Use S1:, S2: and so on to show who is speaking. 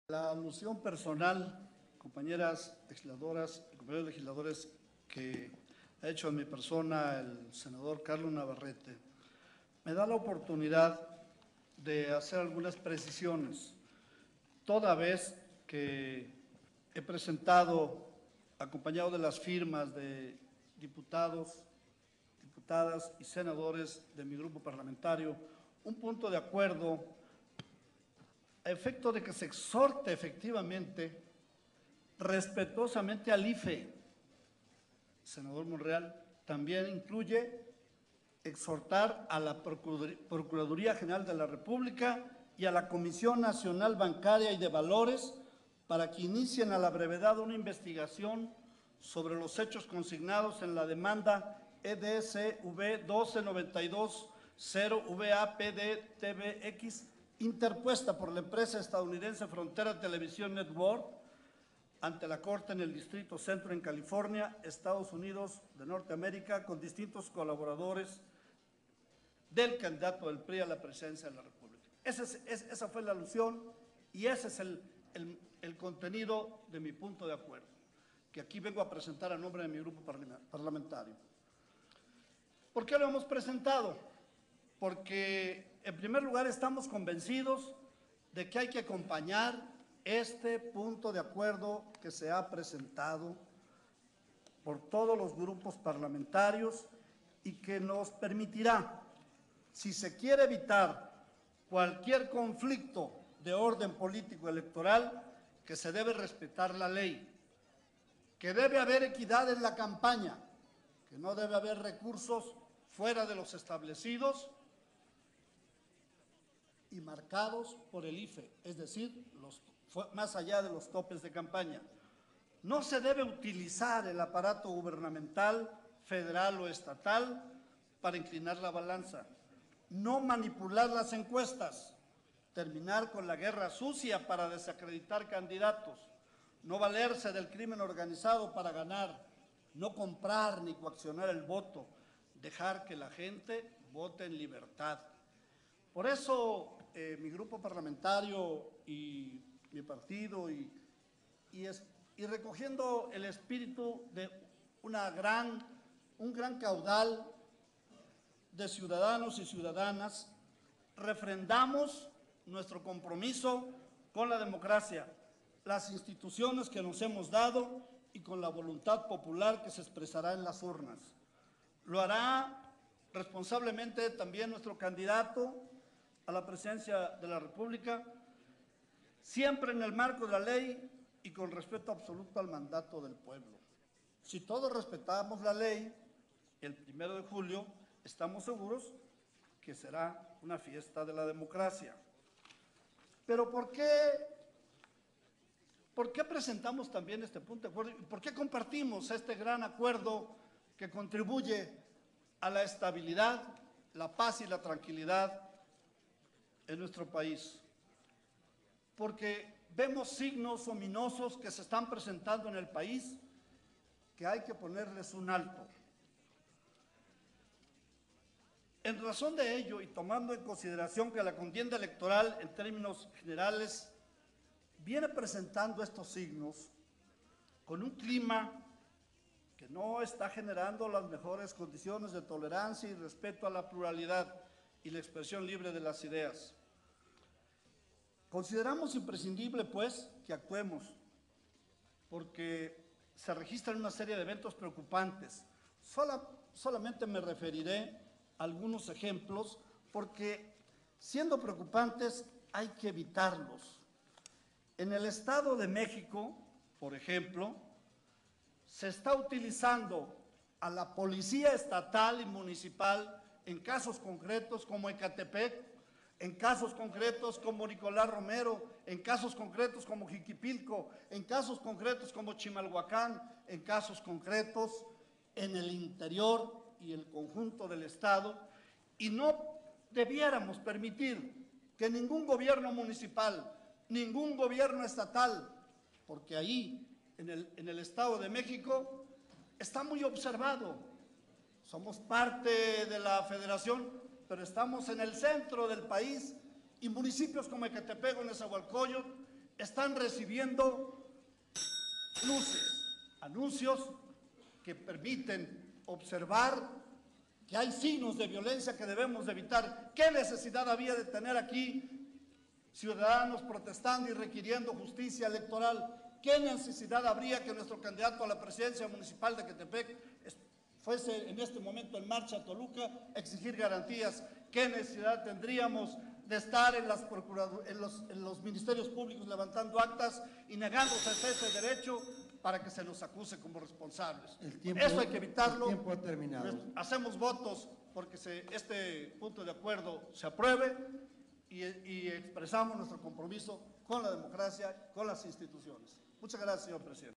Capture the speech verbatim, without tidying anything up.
S1: La alusión personal, compañeras legisladoras y compañeros legisladores, que ha hecho en mi persona el senador Carlos Navarrete, me da la oportunidad de hacer algunas precisiones, toda vez que he presentado, acompañado de las firmas de diputados, diputadas y senadores de mi grupo parlamentario, un punto de acuerdo a efecto de que se exhorte efectivamente, respetuosamente al I F E. Senador Monreal, también incluye exhortar a la Procuraduría General de la República y a la Comisión Nacional Bancaria y de Valores para que inicien a la brevedad una investigación sobre los hechos consignados en la demanda E D S V doce noventa y dos cero V A P D T V X interpuesta por la empresa estadounidense Frontera Television Network ante la Corte en el Distrito Centro en California, Estados Unidos de Norteamérica, con distintos colaboradores del candidato del P R I a la presidencia de la República. Esa, es, es, esa fue la alusión y ese es el, el, el contenido de mi punto de acuerdo, que aquí vengo a presentar a nombre de mi grupo parlamentario. ¿Por qué lo hemos presentado? Porque, en primer lugar, estamos convencidos de que hay que acompañar este punto de acuerdo que se ha presentado por todos los grupos parlamentarios y que nos permitirá, si se quiere evitar cualquier conflicto de orden político electoral, que se debe respetar la ley, que debe haber equidad en la campaña, que no debe haber recursos fuera de los establecidos y marcados por el I F E, es decir, los, más allá de los topes de campaña. No se debe utilizar el aparato gubernamental, federal o estatal, para inclinar la balanza. No manipular las encuestas, terminar con la guerra sucia para desacreditar candidatos, no valerse del crimen organizado para ganar, no comprar ni coaccionar el voto, dejar que la gente vote en libertad. Por eso eh, mi grupo parlamentario y mi partido y, y, es, y recogiendo el espíritu de una gran, un gran caudal de ciudadanos y ciudadanas, refrendamos nuestro compromiso con la democracia, las instituciones que nos hemos dado y con la voluntad popular que se expresará en las urnas. Lo hará responsablemente también nuestro candidato a la presidencia de la República, siempre en el marco de la ley y con respeto absoluto al mandato del pueblo. Si todos respetamos la ley, el primero de julio estamos seguros que será una fiesta de la democracia. Pero ¿por qué, por qué presentamos también este punto de acuerdo? ¿Y por qué compartimos este gran acuerdo que contribuye a la estabilidad, la paz y la tranquilidad en nuestro país? Porque vemos signos ominosos que se están presentando en el país que hay que ponerles un alto. En razón de ello y tomando en consideración que la contienda electoral en términos generales viene presentando estos signos con un clima que no está generando las mejores condiciones de tolerancia y respeto a la pluralidad y la expresión libre de las ideas. Consideramos imprescindible, pues, que actuemos, porque se registran una serie de eventos preocupantes. Sola, solamente me referiré a algunos ejemplos, porque siendo preocupantes hay que evitarlos. En el Estado de México, por ejemplo, se está utilizando a la policía estatal y municipal en casos concretos como Ecatepec, en casos concretos como Nicolás Romero, en casos concretos como Jiquipilco, en casos concretos como Chimalhuacán, en casos concretos en el interior y el conjunto del Estado, y no debiéramos permitir que ningún gobierno municipal, ningún gobierno estatal, porque ahí en el, en el Estado de México está muy observado, somos parte de la federación, pero estamos en el centro del país y municipios como Ecatepec o Nezahualcóyotl están recibiendo luces, anuncios que permiten observar que hay signos de violencia que debemos de evitar. ¿Qué necesidad había de tener aquí ciudadanos protestando y requiriendo justicia electoral? ¿Qué necesidad habría que nuestro candidato a la presidencia municipal de Ecatepec fuese en este momento en marcha a Toluca a exigir garantías? ¿Qué necesidad tendríamos de estar en, las en, los, en los ministerios públicos levantando actas y negándose ese derecho para que se nos acuse como responsables?
S2: El tiempo,
S1: Eso hay que evitarlo.
S2: El tiempo ha terminado.
S1: Hacemos votos porque se, este punto de acuerdo se apruebe y, y expresamos nuestro compromiso con la democracia, con las instituciones. Muchas gracias, señor presidente.